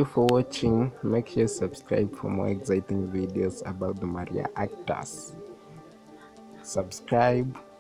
you for watching. Make sure you subscribe for more exciting videos about the Maria actors. Subscribe.